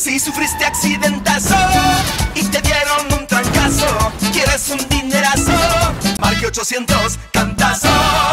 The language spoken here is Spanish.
Si sufriste accidentazo y te dieron un trancazo, quieres un dinerazo, marque 800 cantazo.